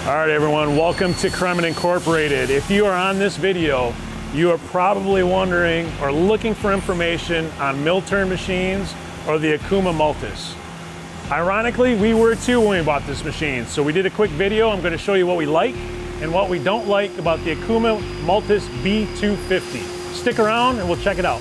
All right, everyone, welcome to Kremin Incorporated. If you are on this video, you are probably wondering or looking for information on mill turn machines or the Okuma MULTUS. Ironically, we were too when we bought this machine, so we did a quick video. I'm going to show you what we like and what we don't like about the Okuma MULTUS B250. Stick around and we'll check it out.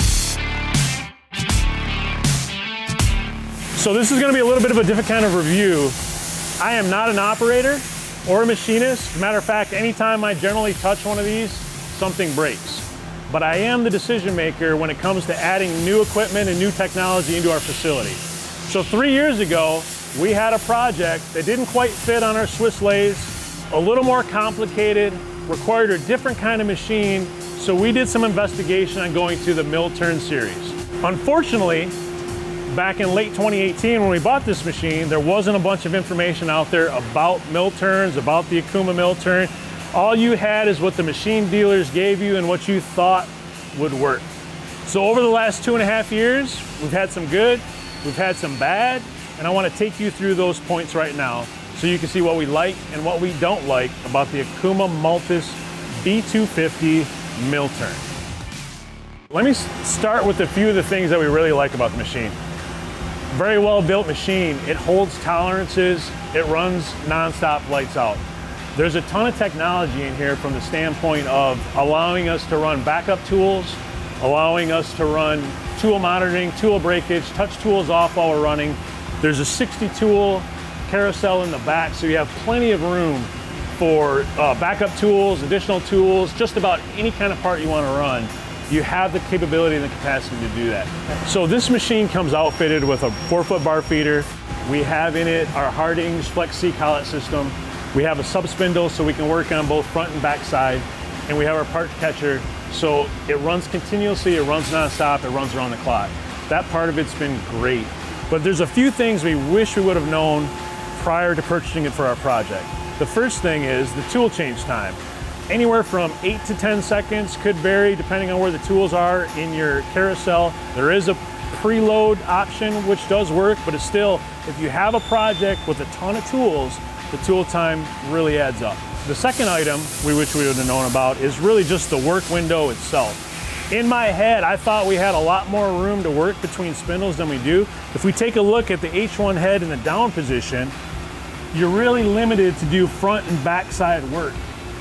So this is going to be a little bit of a different kind of review. I am not an operator or a machinist. Matter of fact, anytime I generally touch one of these, something breaks. But I am the decision maker when it comes to adding new equipment and new technology into our facility. So 3 years ago, we had a project that didn't quite fit on our Swiss lathes, a little more complicated, required a different kind of machine, so we did some investigation on going to the mill turn series. Unfortunately, back in late 2018 when we bought this machine, there wasn't a bunch of information out there about mill turns, about the Okuma mill turn. All you had is what the machine dealers gave you and what you thought would work. So over the last 2.5 years, we've had some good, we've had some bad, and I want to take you through those points right now so you can see what we like and what we don't like about the Okuma MULTUS B250 mill turn. Let me start with a few of the things that we really like about the machine. Very well built machine. It holds tolerances. It runs non-stop, lights out. There's a ton of technology in here from the standpoint of allowing us to run backup tools, allowing us to run tool monitoring, tool breakage, touch tools off while we're running. There's a 60 tool carousel in the back, so you have plenty of room for backup tools, additional tools, just about any kind of part you want to run. You have the capability and the capacity to do that. So this machine comes outfitted with a 4-foot bar feeder. We have in it our Harding's Flex C collet system. We have a sub spindle so we can work on both front and back side. And we have our part catcher, so it runs continuously, it runs non-stop, it runs around the clock. That part of it's been great. But there's a few things we wish we would have known prior to purchasing it for our project. The first thing is the tool change time. Anywhere from 8 to 10 seconds, could vary depending on where the tools are in your carousel. There is a preload option which does work, but it's still, if you have a project with a ton of tools, the tool time really adds up. The second item we wish we would have known about is really just the work window itself. In my head, I thought we had a lot more room to work between spindles than we do. If we take a look at the H1 head in the down position, you're really limited to do front and back side work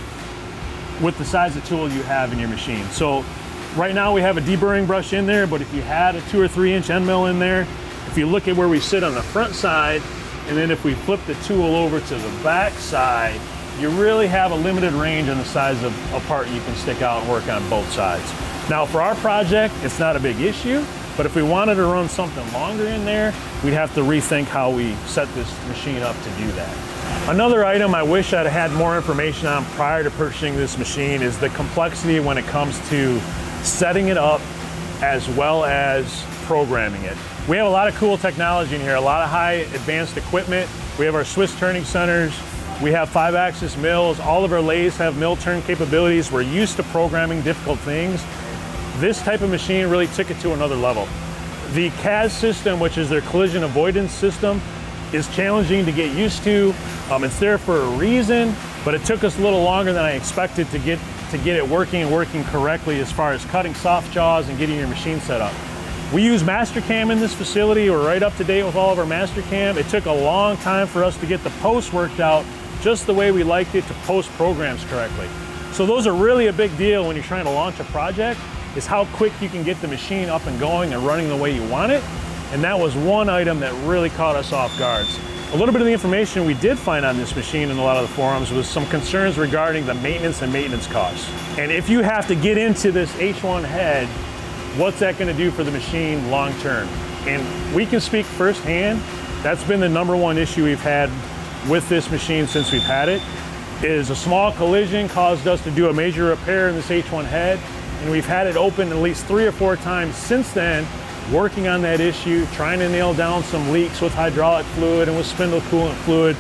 with the size of tool you have in your machine. So right now we have a deburring brush in there, but if you had a 2 or 3 inch end mill in there, if you look at where we sit on the front side, and then if we flip the tool over to the back side, you really have a limited range on the size of a part you can stick out and work on both sides. Now for our project, it's not a big issue, but if we wanted to run something longer in there, we'd have to rethink how we set this machine up to do that. Another item I wish I'd had more information on prior to purchasing this machine is the complexity when it comes to setting it up as well as programming it. We have a lot of cool technology in here, a lot of high advanced equipment. We have our Swiss turning centers. We have 5-axis mills. All of our lathes have mill turn capabilities. We're used to programming difficult things. This type of machine really took it to another level. The CAS system, which is their collision avoidance system, is challenging to get used to. It's there for a reason, but it took us a little longer than I expected to get it working and working correctly as far as cutting soft jaws and getting your machine set up. We use Mastercam in this facility. We're right up to date with all of our Mastercam. It took a long time for us to get the posts worked out just the way we liked it, to post programs correctly. So those are really a big deal when you're trying to launch a project, is how quick you can get the machine up and going and running the way you want it. And that was one item that really caught us off guard. A little bit of the information we did find on this machine in a lot of the forums was some concerns regarding the maintenance and maintenance costs. And if you have to get into this H1 head, what's that going to do for the machine long term? And we can speak firsthand, that's been the #1 issue we've had with this machine since we've had it, is a small collision caused us to do a major repair in this H1 head, and we've had it open at least 3 or 4 times since then, working on that issue, trying to nail down some leaks with hydraulic fluid and with spindle coolant fluid.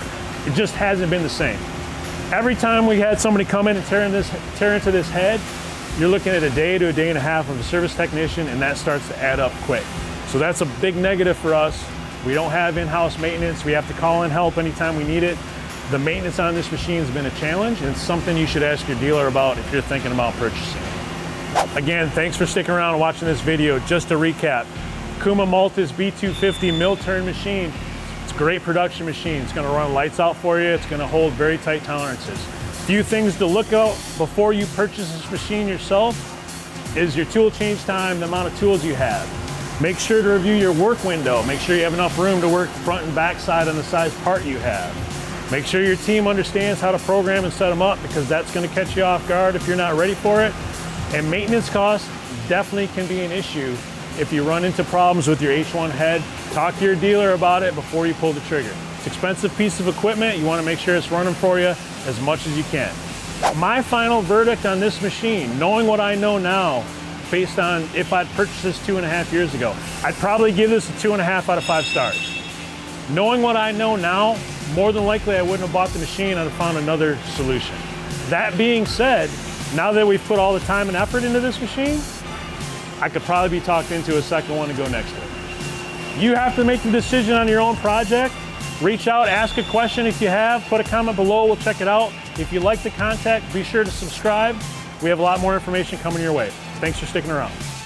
It just hasn't been the same. Every time we had somebody come in and tear into this head, you're looking at a day to a day and a half of a service technician, and that starts to add up quick. So that's a big negative for us. We don't have in-house maintenance. We have to call in help anytime we need it. The maintenance on this machine has been a challenge, and it's something you should ask your dealer about if you're thinking about purchasing it. Again, thanks for sticking around and watching this video. Just to recap, Okuma MULTUS B250 mill turn machine. It's a great production machine. It's going to run lights out for you. It's going to hold very tight tolerances. Few things to look out before you purchase this machine yourself is your tool change time, the amount of tools you have. Make sure to review your work window. Make sure you have enough room to work front and back side on the size part you have. Make sure your team understands how to program and set them up, because that's going to catch you off guard if you're not ready for it. And maintenance costs definitely can be an issue if you run into problems with your H1 head. Talk to your dealer about it before you pull the trigger. It's an expensive piece of equipment. You want to make sure it's running for you as much as you can. My final verdict on this machine, knowing what I know now, based on if I'd purchased this 2.5 years ago, I'd probably give this a 2.5 out of 5 stars. Knowing what I know now, more than likely I wouldn't have bought the machine. I'd have found another solution. That being said, now that we've put all the time and effort into this machine, I could probably be talked into a second one to go next to it. You have to make the decision on your own project. Reach out, ask a question if you have, put a comment below, we'll check it out. If you like the content, be sure to subscribe. We have a lot more information coming your way. Thanks for sticking around.